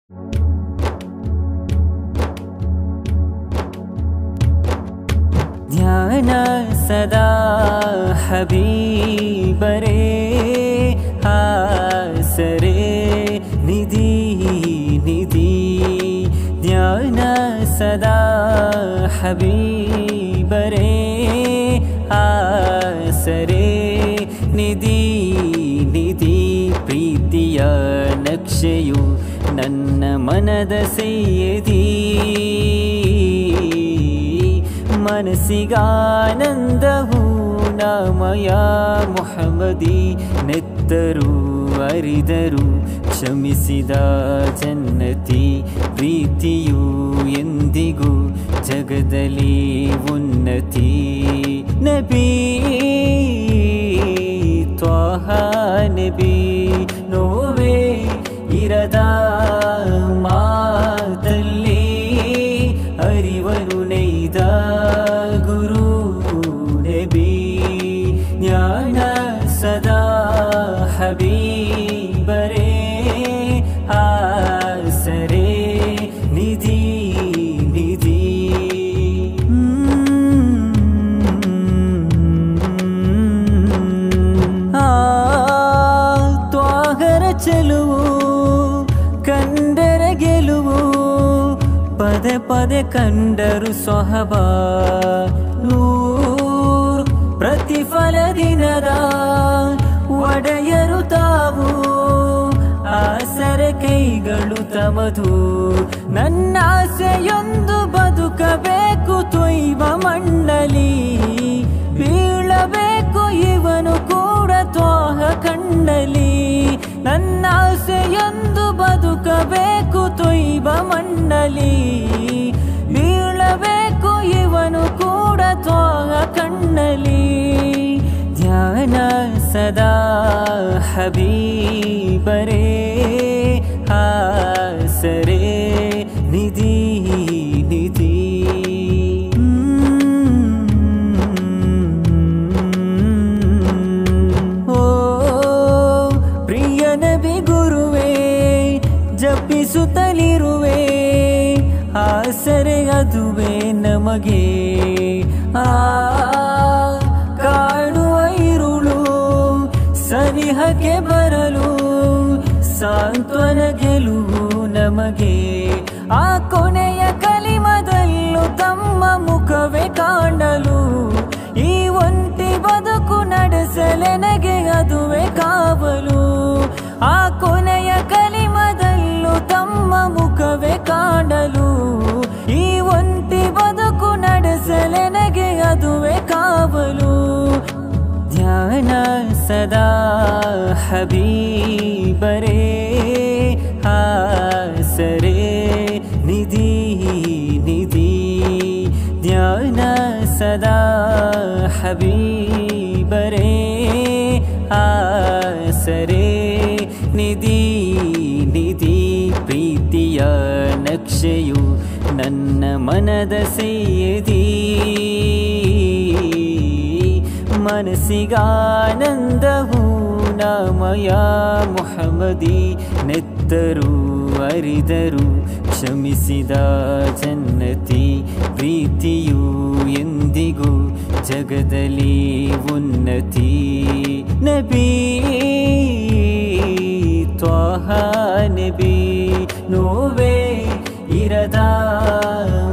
ಧ್ಯಾನ ಸದಾ ಹಬೀಬರೇ ಹಾಸರೆ ನಿಧಿ ನಿಧಿ ಧ್ಯಾನ ಸದಾ ಹಬೀಬರೇ ಹಾಸರೆ ನಿಧಿ ನಿಧಿ ಪ್ರೀತಿಯ ನಕ್ಷೆಯು ನನ್ನ ಮನದ ಸೆಯ್ಯದಿ ಮನಸ್ಸಿಗಾನಂದವು ನಾಮಯ ಮುಹಮ್ಮದಿ ನೆತ್ತರು ಅರಿದರು ಕ್ಷಮಿಸಿದ ಜನ್ನತಿ ಪ್ರೀತಿಯು ಎಂದಿಗೂ ಜಗದಲ್ಲಿ ಉನ್ನತಿ ನಬಿ ತ್ವಾಹ ನಬಿ ನೋವೇ ಇರದ ಮಾತಲ್ಲಿ ಅರಿವನು ನೈದ ಗುರು ನಬಿ ಜ್ಞಾನ ಸದಾ ಹಬೀಬರೇ ಆಸರೆ ನಿಧಿ ನಿಧಿ ತ್ವಾಗರ ಚೆಲುವು ಕಂಡರ ಗೆಲುವು ಪದೇ ಪದೇ ಕಂಡರು ಸೊಹಬ ನೂರ್ ಪ್ರತಿಫಲ ದಿನದ ಒಡೆಯರು ತಾವು ಆಸರೆ ಕೈಗಳು ತಮದು ನನ್ನ ಆಸೆಯೊಂದು ಬದುಕಬೇಕು ತ್ವೈವ ಮಣ್ಣಲಿ ಬೀಳಬೇಕು ಇವನು ಕೂಡ ತ್ವಾಹ ಕಣ್ಣಲಿ ನನ್ನ ಆಸೆಯೊಂದು ಬದುಕಬೇಕು ತ್ವೈವ ಮಣ್ಣಲಿ ಬೀಳಬೇಕು ಇವನು ಕೂಡ ತ್ವಾಹ ಕಣ್ಣಲಿ ಧ್ಯಾನ ಸದಾ ಹಬೀಬರೇ ಹಾಸರೆ ನಿಧಿ ನಿಧಿ ನಬಿ ಗುರುವೇ ಜಪಿಸುತ್ತಲಿರುವೆ ಆಸರೆ ಅದುವೇ ನಮಗೆ ಕಾಡುವ ಇರುಳು ಸನಿಹಕ್ಕೆ ಬರಲು ಸಾಂತ್ವನ ಗೆಲುವು ನಮಗೆ ಆ ಕೊನೆಯ ಕಲಿಮದಲ್ಲೂ ತಮ್ಮ ಮುಖವೇ ಕಾಣಲು ಈ ಒಂಟಿ ಬದುಕು ನಡೆಸಲೆನಗೆ ಅದುವೇ ಕಾವಲು ಆ ಕೊನೆಯ ಕಲಿಮದಲ್ಲೂ ತಮ್ಮ ಮುಖವೇ ಕಾಣಲು ಈ ಒಂಟಿ ಬದುಕು ನಡೆಸಲೆನಗೆ ಅದುವೇ ಕಾವಲು ಧ್ಯಾನ ಸದಾ ಹಬೀಬರೇ ಹಾಸರೆ ನಿಧಿ ನಿಧಿ ಧ್ಯಾನ ಸದಾ ಹಬೀಬರೇ ಹಾಸರೆ ನಿಧಿ ನಿಧಿ ಪ್ರೀತಿಯ ನಕ್ಷೆಯು ನನ್ನ ಮನದ ಸೆಯ್ಯದಿ ಮನಸ್ಸಿಗಾನಂದವು ನಾಮಯ ಮುಹಮ್ಮದಿ ನೆತ್ತರು ಅರಿದರು ಕ್ಷಮಿಸಿದ ಜನ್ನತಿ ಪ್ರೀತಿಯು ಎಂದಿಗೂ ಜಗದಲ್ಲಿ ಉನ್ನತಿ ನಬಿ ತ್ವಾಹ ನಬಿ ನೋವೇ ಇರದ